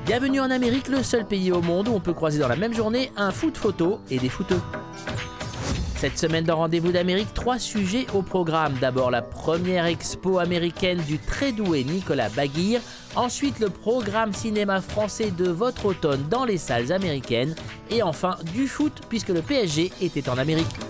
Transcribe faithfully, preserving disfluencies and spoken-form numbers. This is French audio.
Bienvenue en Amérique, le seul pays au monde où on peut croiser dans la même journée un foot photo et des footeux. Cette semaine dans Rendez-vous d'Amérique, trois sujets au programme. D'abord la première expo américaine du très doué Nicolas Baguire. Ensuite le programme cinéma français de votre automne dans les salles américaines. Et enfin du foot puisque le P S G était en Amérique.